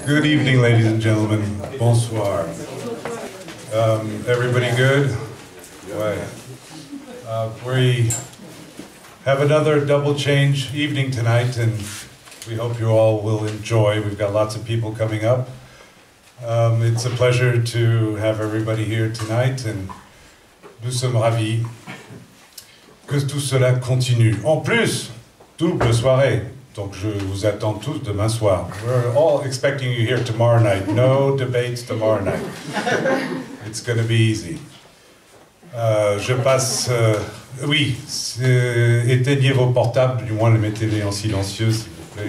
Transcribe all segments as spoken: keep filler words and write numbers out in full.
Good evening, ladies and gentlemen. Bonsoir. Um, everybody good? Ouais. Uh, we have another double change evening tonight, and we hope you all will enjoy. We've got lots of people coming up. Um, it's a pleasure to have everybody here tonight, and nous sommes ravis que tout cela continue. En plus, double soirée. Donc je vous attends tous demain soir. We're all expecting you here tomorrow night. No debates tomorrow night. It's going to be easy. Euh, je passe... Euh, oui, euh, éteignez vos portables, du moins les mettez-les en silencieux, s'il vous plaît.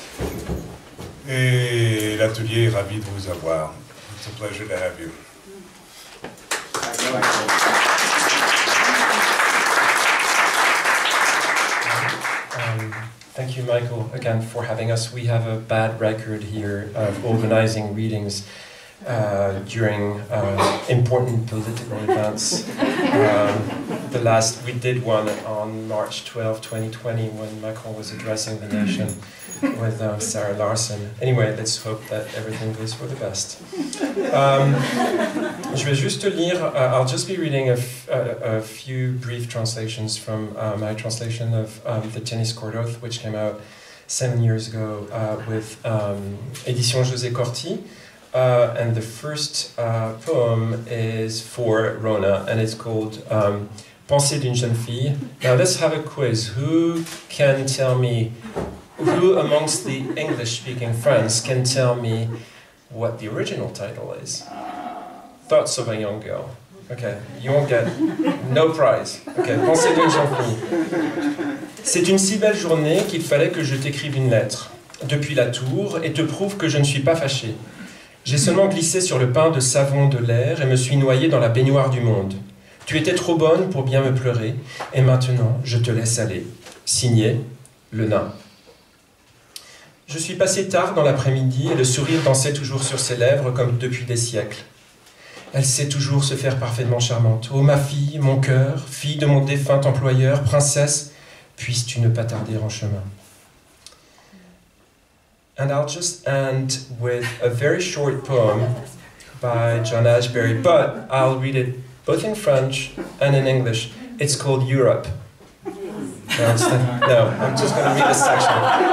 Et l'atelier est ravi de vous avoir. It's a pleasure to have you. Um, thank you, Michael, again for having us. We have a bad record here of organizing readings uh, during uh, important political events. Um, the last, we did one on March twelfth, twenty twenty, when Macron was addressing the nation with uh, Sarah Larson. Anyway, let's hope that everything goes for the best. Um, je vais juste lire, uh, I'll just be reading a, f a, a few brief translations from uh, my translation of um, The Tennis Court Oath, which came out seven years ago uh, with um, Édition José Corti. Uh, and the first uh, poem is for Rona, and it's called um, Pensée d'une jeune fille. Now let's have a quiz. Who can tell me, who amongst the English-speaking friends can tell me what the original title is? Thoughts of a young girl. Okay, you won't get no prize. Okay, Pensée d'une jeune fille. C'est une si belle journée qu'il fallait que je t'écrive une lettre depuis la tour et te prouve que je ne suis pas fâché. J'ai seulement glissé sur le pain de savon de l'air et me suis noyé dans la baignoire du monde. Tu étais trop bonne pour bien me pleurer, et maintenant je te laisse aller. Signé, le nain. Je suis passé tard dans l'après-midi et le sourire dansait toujours sur ses lèvres comme depuis des siècles. Elle sait toujours se faire parfaitement charmante. Oh ma fille, mon cœur, fille de mon défunt employeur, princesse, puisses-tu ne pas tarder en chemin. And I'll just end with a very short poem by John Ashbery, but I'll read it both in French and in English. It's called Europe. No, it's not, no I'm just going to read a section.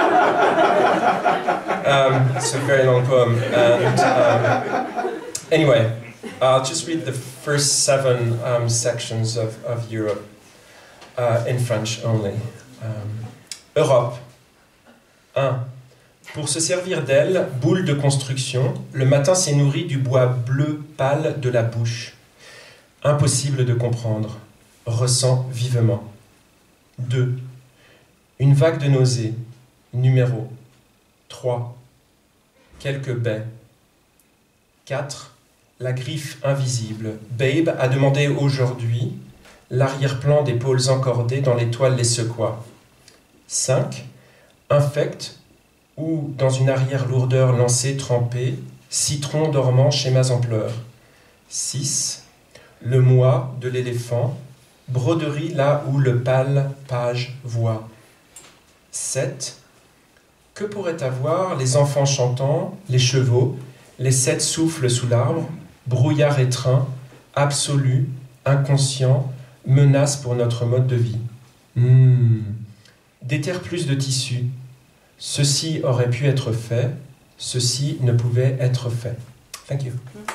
Um, it's a very long poem. And um, anyway, I'll just read the first seven um, sections of, of Europe uh, in French only. Um, Europe. un. Pour se servir d'elle, boule de construction, le matin s'est nourri du bois bleu pâle de la bouche. Impossible de comprendre. Ressent vivement. deux. Une vague de nausée. Numéro. trois. Quelques baies. quatre. La griffe invisible. Babe a demandé aujourd'hui. L'arrière-plan d'épaules encordées dans l'étoile les secoua. cinq. Infect. Ou dans une arrière-lourdeur lancée trempée, citron dormant schémas en pleurs. six. Le moi de l'éléphant, broderie là où le pâle page voit. sept. Que pourraient avoir les enfants chantants, les chevaux, les sept souffles sous l'arbre, brouillard étreint, absolu, inconscient, menace pour notre mode de vie. Mmh. Déterre plus de tissu. Ceci aurait pu être fait, ceci ne pouvait être fait. Thank you.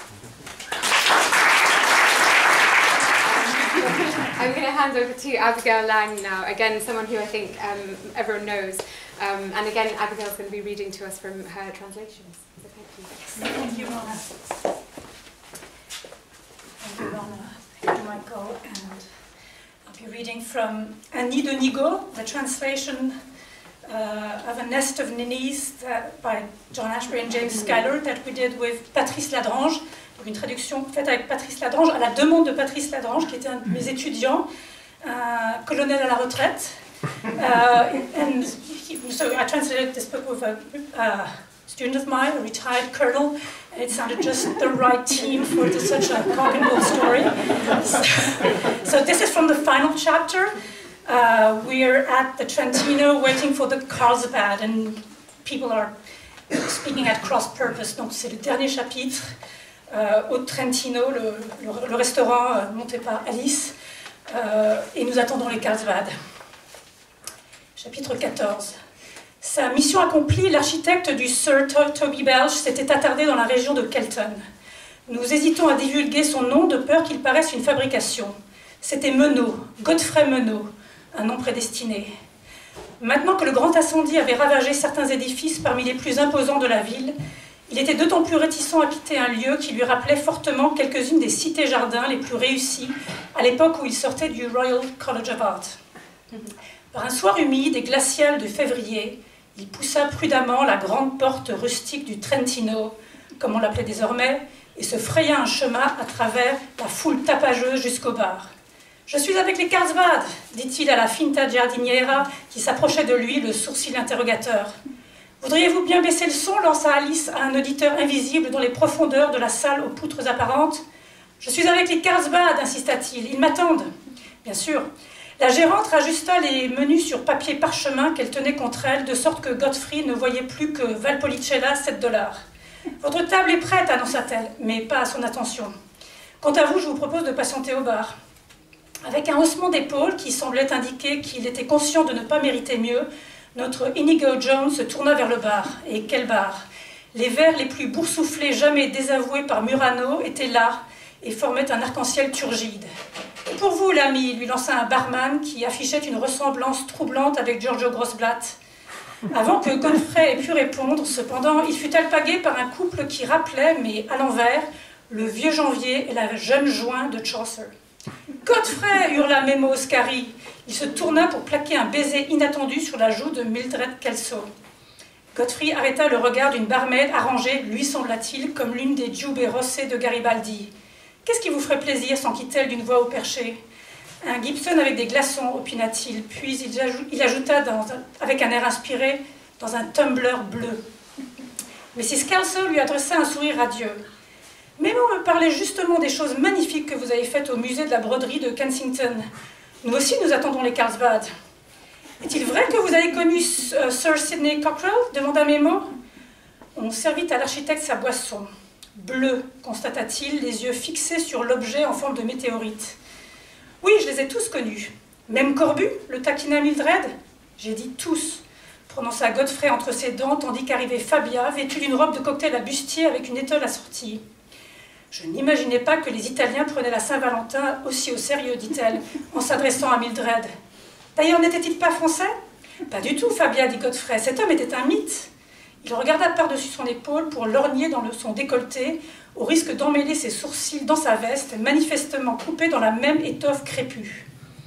I'm going to hand over to Abigail Lang now, again someone who I think um, everyone knows. Um, and again, Abigail's going to be reading to us from her translations. So thank you. Thank you, Rona. Thank you, Rona. Thank you, Michael. And I'll be reading from Un nid de nigo, the translation Uh, of A Nest of Ninnies that, by John Ashbery and James Schuyler that we did with Patrice Ladrange. Donc une traduction faite avec Patrice Ladrange, à la demande de Patrice Ladrange, qui était un de mes étudiants, uh, colonel à la retraite. Uh, and he, so I translated this book with a, a student of mine, a retired colonel, and it sounded just the right team for the, such a cock and bull story. So, so this is from the final chapter. Uh, we're at the Trentino waiting for the Carlsbad, and people are Speaking at Cross Purpose, donc c'est le dernier chapitre, euh, au Trentino, le, le, le restaurant euh, monté par Alice, euh, et nous attendons les Carlsbad. Chapitre quatorze. Sa mission accomplie, l'architecte du Sir Toby Belch s'était attardé dans la région de Kelton. Nous hésitons à divulguer son nom de peur qu'il paraisse une fabrication. C'était Menot, Godfrey Menot, un nom prédestiné. Maintenant que le grand incendie avait ravagé certains édifices parmi les plus imposants de la ville, il était d'autant plus réticent à quitter un lieu qui lui rappelait fortement quelques-unes des cités-jardins les plus réussies à l'époque où il sortait du Royal College of Art. Par un soir humide et glacial de février, il poussa prudemment la grande porte rustique du Trentino, comme on l'appelait désormais, et se fraya un chemin à travers la foule tapageuse jusqu'au bar. « Je suis avec les Carlsbad !» dit-il à la finta giardiniera qui s'approchait de lui, le sourcil interrogateur. « Voudriez-vous bien baisser le son » lança Alice à un auditeur invisible dans les profondeurs de la salle aux poutres apparentes. « Je suis avec les Carlsbad » insista-t-il. « Ils m'attendent. » Bien sûr. La gérante rajusta les menus sur papier parchemin qu'elle tenait contre elle, de sorte que Godfrey ne voyait plus que Valpolicella, sept dollars. « Votre table est prête » annonça-t-elle, mais pas à son attention. « Quant à vous, je vous propose de patienter au bar. » Avec un haussement d'épaule qui semblait indiquer qu'il était conscient de ne pas mériter mieux, notre Inigo Jones se tourna vers le bar. Et quel bar! Les verres les plus boursouflés jamais désavoués par Murano étaient là et formaient un arc-en-ciel turgide. « Et pour vous, l'ami » lui lança un barman qui affichait une ressemblance troublante avec Giorgio Grossblatt. Avant que Godfrey ait pu répondre, cependant, il fut alpagué par un couple qui rappelait, mais à l'envers, le vieux janvier et la jeune juin de Chaucer. « Godfrey !» hurla Memo Oscari. Il se tourna pour plaquer un baiser inattendu sur la joue de Mildred Kelso. Godfrey arrêta le regard d'une barmaid arrangée, lui sembla-t-il, comme l'une des Giube rossées de Garibaldi. « Qu'est-ce qui vous ferait plaisir » s'enquit-elle d'une voix au perché. « Un Gibson avec des glaçons » opina-t-il, puis il, ajou il ajouta dans, avec un air inspiré, dans un tumbler bleu. Missus Kelso lui adressa un sourire radieux. Memo me parlait justement des choses magnifiques que vous avez faites au musée de la broderie de Kensington. Nous aussi, nous attendons les Carlsbad. Est-il vrai que vous avez connu euh, Sir Sidney Cockerell demanda Memo. On servit à l'architecte sa boisson. Bleu, constata-t-il, les yeux fixés sur l'objet en forme de météorite. Oui, je les ai tous connus. Même Corbu, le taquina Mildred? J'ai dit tous, prononça Godfrey entre ses dents, tandis qu'arrivait Fabia, vêtue d'une robe de cocktail à bustier avec une étole assortie. Je n'imaginais pas que les Italiens prenaient la Saint-Valentin aussi au sérieux, dit-elle, en s'adressant à Mildred. D'ailleurs, n'était-il pas français? Pas du tout, Fabia, dit Godfrey. Cet homme était un mythe. Il regarda par-dessus son épaule pour lorgner dans le, son décolleté, au risque d'emmêler ses sourcils dans sa veste, manifestement coupée dans la même étoffe crépue.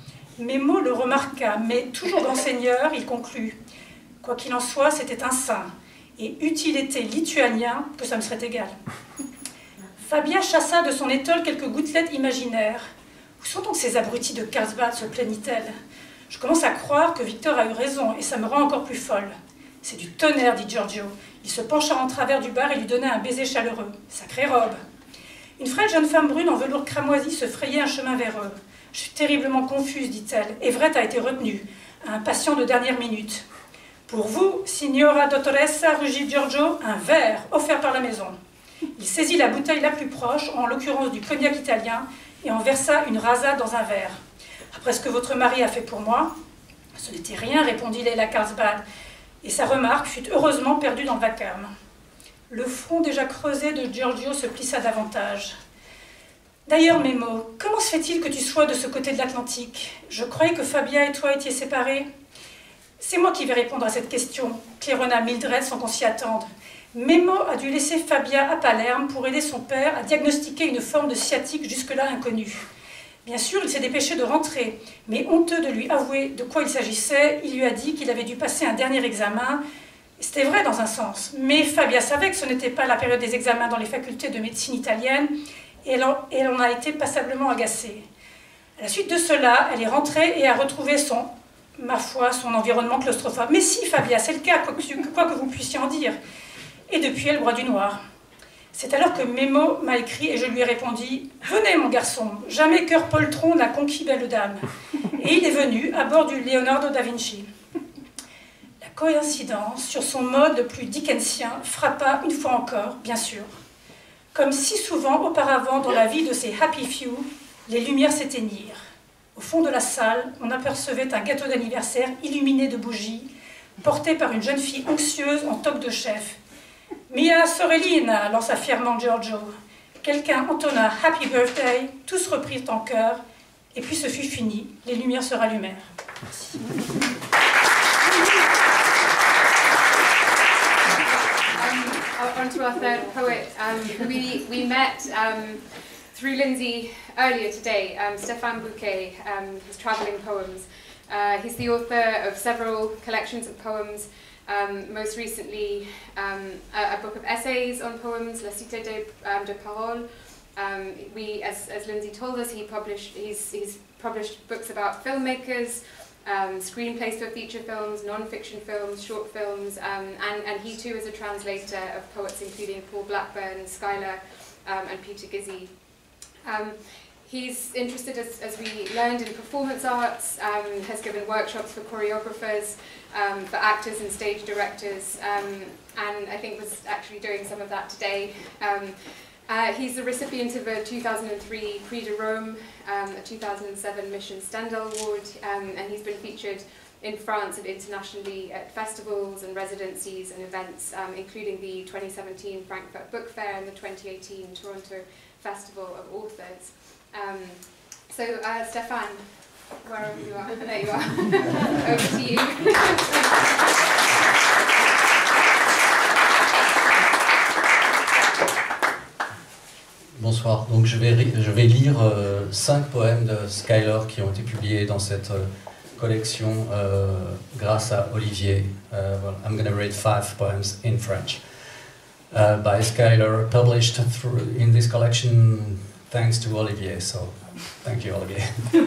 Memo le remarqua, mais toujours grand seigneur, il conclut. Quoi qu'il en soit, c'était un saint, et eût-il été lituanien, que ça me serait égal. Fabia chassa de son étole quelques gouttelettes imaginaires. Où sont donc ces abrutis de Carlsbad, se plaignit-elle. Je commence à croire que Victor a eu raison, et ça me rend encore plus folle. C'est du tonnerre, dit Giorgio. Il se pencha en travers du bar et lui donna un baiser chaleureux. Sacrée robe. Une frêle jeune femme brune en velours cramoisi se frayait un chemin vers eux. Je suis terriblement confuse, dit-elle. Everett a été retenu, un patient de dernière minute. Pour vous, signora dottoressa, rugit Giorgio, un verre offert par la maison. Il saisit la bouteille la plus proche, en l'occurrence du cognac italien, et en versa une rasade dans un verre. Après ce que votre mari a fait pour moi, ce n'était rien, répondit Leila Carlsbad, et sa remarque fut heureusement perdue dans le vacarme. Le front déjà creusé de Giorgio se plissa davantage. D'ailleurs, Memo, comment se fait-il que tu sois de ce côté de l'Atlantique? Je croyais que Fabia et toi étiez séparés. C'est moi qui vais répondre à cette question, claironna Mildred sans qu'on s'y attende. Memo a dû laisser Fabia à Palerme pour aider son père à diagnostiquer une forme de sciatique jusque-là inconnue. Bien sûr, il s'est dépêché de rentrer, mais honteux de lui avouer de quoi il s'agissait, il lui a dit qu'il avait dû passer un dernier examen. C'était vrai dans un sens, mais Fabia savait que ce n'était pas la période des examens dans les facultés de médecine italienne, et elle en, et elle en a été passablement agacée. À la suite de cela, elle est rentrée et a retrouvé son, ma foi, son environnement claustrophobe. Mais si, Fabia, c'est le cas, quoi que, quoi que vous puissiez en dire. Et depuis, elle boit du noir. C'est alors que Memo m'a écrit et je lui ai répondu « Venez, mon garçon, jamais cœur poltron n'a conquis belle dame. » Et il est venu à bord du Leonardo da Vinci. La coïncidence sur son mode le plus dickensien frappa une fois encore, bien sûr. Comme si souvent auparavant dans la vie de ces happy few, les lumières s'éteignirent. Au fond de la salle, on apercevait un gâteau d'anniversaire illuminé de bougies, porté par une jeune fille anxieuse en toque de chef. « Mia Sorellina !» lança fièrement Giorgio. Quelqu'un entonna « Happy Birthday », tous reprirent en chœur, et puis ce fut fini, les lumières se rallumèrent. Merci. On to our third poet. Um, we, we met um, through Lindsay earlier today, um, Stéphane Bouquet, um, his travelling poems. Uh, he's the author of several collections of poems, um, most recently um, a, a book of essays on poems, La Cité de, um, de Parole. Um, we, as, as Lindsay told us, he published, he's, he's published books about filmmakers, Um, screenplays for feature films, non-fiction films, short films, um, and, and he too is a translator of poets including Paul Blackburn, Schuyler, um, and Peter Gizzi. Um, he's interested, as, as we learned, in performance arts, um, has given workshops for choreographers, um, for actors and stage directors, um, and I think was actually doing some of that today. Um, Uh, he's the recipient of a two thousand three Prix de Rome, um, a two thousand seven Mission Stendhal Award, um, and he's been featured in France and internationally at festivals and residencies and events, um, including the twenty seventeen Frankfurt Book Fair and the twenty eighteen Toronto Festival of Authors. Um, so, uh, Stéphane, wherever you are, there you are, over to you. Bonsoir, donc je vais, je vais lire euh, cinq poèmes de Schuyler qui ont été publiés dans cette euh, collection euh, grâce à Olivier. Uh, well, I'm going to read five poems in French uh, by Schuyler, published through, in this collection thanks to Olivier, so thank you Olivier.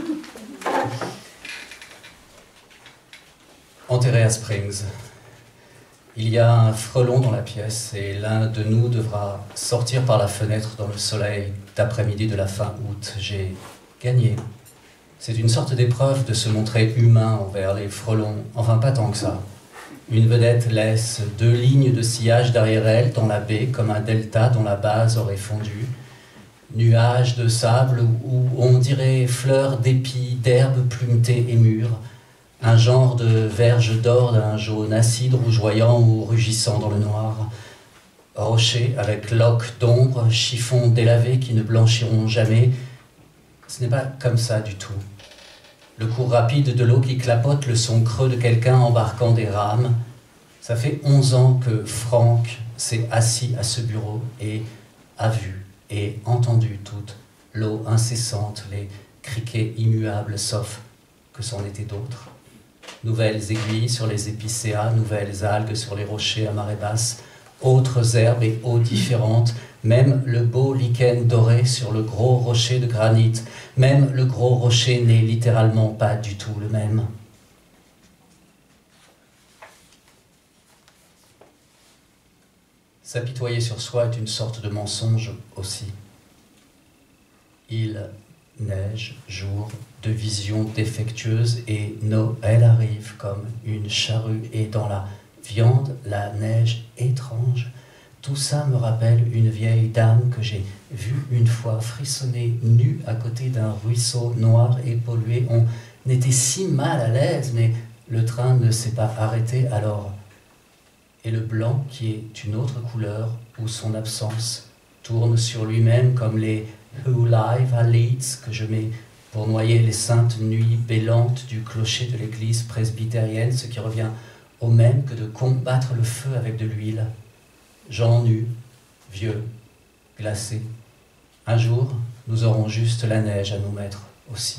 Enterré à Springs. Il y a un frelon dans la pièce et l'un de nous devra sortir par la fenêtre dans le soleil d'après-midi de la fin août. J'ai gagné. C'est une sorte d'épreuve de se montrer humain envers les frelons, enfin pas tant que ça. Une vedette laisse deux lignes de sillage derrière elle dans la baie comme un delta dont la base aurait fondu. Nuages de sable où on dirait fleurs d'épis, d'herbes plumetées et mûres. Un genre de verge d'or d'un jaune acide rougeoyant ou rugissant dans le noir. Rocher avec loques d'ombre, chiffons délavés qui ne blanchiront jamais. Ce n'est pas comme ça du tout. Le cours rapide de l'eau qui clapote, le son creux de quelqu'un embarquant des rames. Ça fait onze ans que Franck s'est assis à ce bureau et a vu et entendu toute l'eau incessante, les criquets immuables, sauf que c'en était d'autres. Nouvelles aiguilles sur les épicéas, nouvelles algues sur les rochers à marée basse, autres herbes et eaux différentes, même le beau lichen doré sur le gros rocher de granit, même le gros rocher n'est littéralement pas du tout le même. S'apitoyer sur soi est une sorte de mensonge aussi. Il neige, jour, de visions défectueuses et Noël arrive comme une charrue et dans la viande, la neige étrange. Tout ça me rappelle une vieille dame que j'ai vue une fois frissonner nue à côté d'un ruisseau noir et pollué. On était si mal à l'aise, mais le train ne s'est pas arrêté alors. Et le blanc qui est une autre couleur où son absence tourne sur lui-même comme les Who Live à Leeds que je mets pour noyer les saintes nuits bêlantes du clocher de l'église presbytérienne, ce qui revient au même que de combattre le feu avec de l'huile. Gens nus, vieux, glacés. Un jour, nous aurons juste la neige à nous mettre aussi.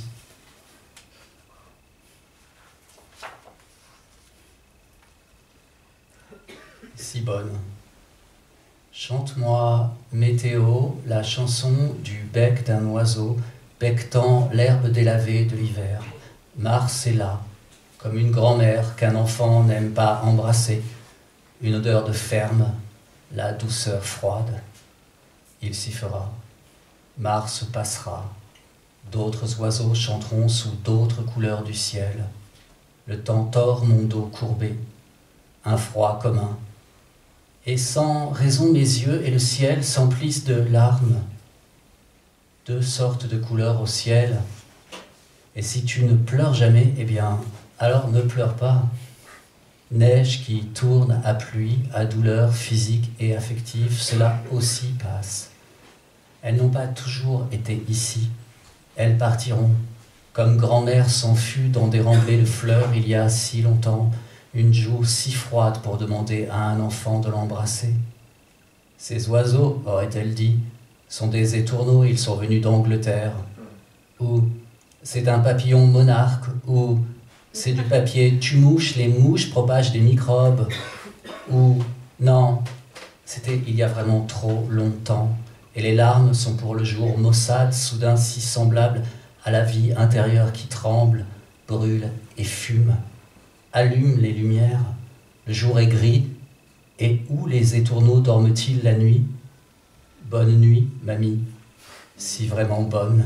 Si bonne. Chante-moi, météo, la chanson du bec d'un oiseau, bectant l'herbe délavée de l'hiver. Mars est là, comme une grand-mère qu'un enfant n'aime pas embrasser. Une odeur de ferme, la douceur froide. Il s'y fera. Mars passera. D'autres oiseaux chanteront sous d'autres couleurs du ciel. Le temps tord mon dos courbé. un froid commun. Et sans raison, mes yeux et le ciel s'emplissent de larmes. Deux sortes de couleurs au ciel. Et si tu ne pleures jamais, eh bien, alors ne pleure pas. Neige qui tourne à pluie, à douleur physique et affective, cela aussi passe. Elles n'ont pas toujours été ici. Elles partiront, comme grand-mère s'en fut dans des remblais de fleurs il y a si longtemps, une joue si froide pour demander à un enfant de l'embrasser. Ces oiseaux, aurait-elle dit, sont des étourneaux, ils sont venus d'Angleterre. Ou c'est un papillon monarque, ou c'est du papier tue-mouche, les mouches propagent des microbes. Ou non, c'était il y a vraiment trop longtemps, et les larmes sont pour le jour maussade, soudain si semblable à la vie intérieure qui tremble, brûle et fume. Allume les lumières, le jour est gris, et où les étourneaux dorment-ils la nuit? Bonne nuit, mamie, si vraiment bonne.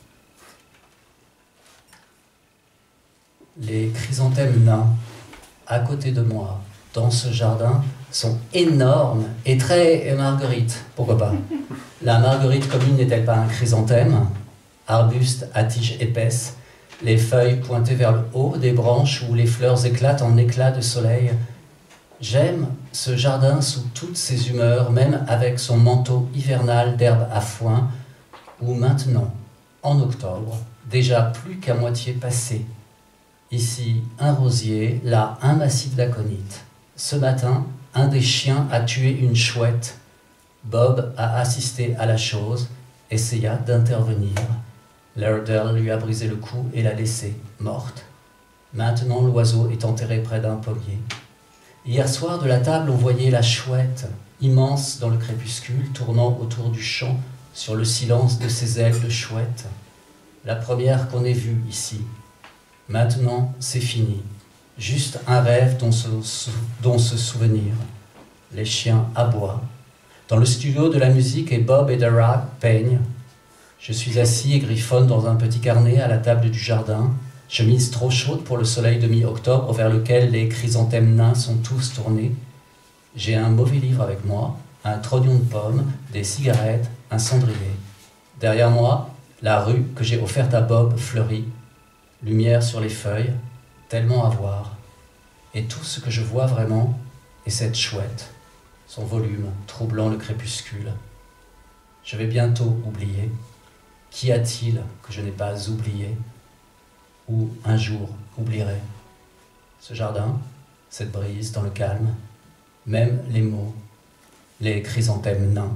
Les chrysanthèmes nains, à côté de moi, dans ce jardin, sont énormes et très... Et marguerite, pourquoi pas? La marguerite commune n'est-elle pas un chrysanthème? Arbuste à tige épaisse, les feuilles pointées vers le haut des branches où les fleurs éclatent en éclats de soleil. J'aime ce jardin sous toutes ses humeurs, même avec son manteau hivernal d'herbe à foin, où maintenant, en octobre, déjà plus qu'à moitié passé, ici un rosier, là un massif d'aconite. Ce matin, un des chiens a tué une chouette. Bob a assisté à la chose, essaya d'intervenir. Lairdale lui a brisé le cou et l'a laissée morte. Maintenant, l'oiseau est enterré près d'un pommier. Hier soir, de la table, on voyait la chouette, immense dans le crépuscule, tournant autour du champ sur le silence de ses ailes de chouette. La première qu'on ait vue ici. Maintenant, c'est fini. Juste un rêve dont se, dont se souvenir. Les chiens aboient. Dans le studio de la musique, et Bob et Dara peignent. Je suis assis et griffonne dans un petit carnet à la table du jardin, chemise trop chaude pour le soleil de mi-octobre vers lequel les chrysanthèmes nains sont tous tournés. J'ai un mauvais livre avec moi, un trognon de pommes, des cigarettes, un cendrier. Derrière moi, la rue que j'ai offerte à Bob fleurit. Lumière sur les feuilles, tellement à voir. Et tout ce que je vois vraiment est cette chouette, son volume troublant le crépuscule. Je vais bientôt oublier. Qu'y a-t-il que je n'ai pas oublié ou un jour oublierai? Ce jardin, cette brise dans le calme, même les mots, les chrysanthèmes nains.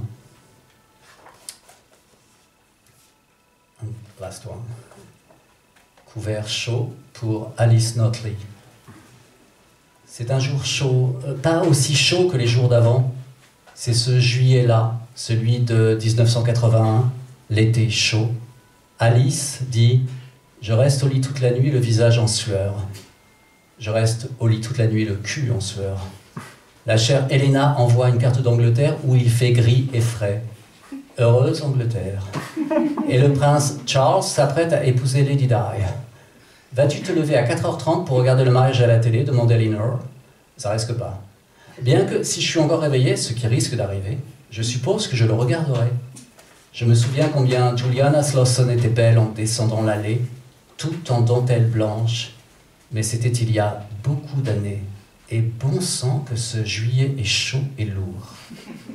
Last one. Couvert chaud pour Alice Notley. C'est un jour chaud, pas aussi chaud que les jours d'avant. C'est ce juillet-là, celui de dix-neuf cent quatre-vingt-un, l'été chaud. Alice dit « Je reste au lit toute la nuit, le visage en sueur. Je reste au lit toute la nuit, le cul en sueur. » La chère Helena envoie une carte d'Angleterre où il fait gris et frais. Heureuse Angleterre. Et le prince Charles s'apprête à épouser Lady Di. Vas-tu te lever à quatre heures trente pour regarder le mariage à la télé, demande Elinor. Ça risque pas. Bien que si je suis encore réveillé, ce qui risque d'arriver, je suppose que je le regarderai. Je me souviens combien Juliana Slauson était belle en descendant l'allée, tout en dentelle blanche. Mais c'était il y a beaucoup d'années. Et bon sang que ce juillet est chaud et lourd.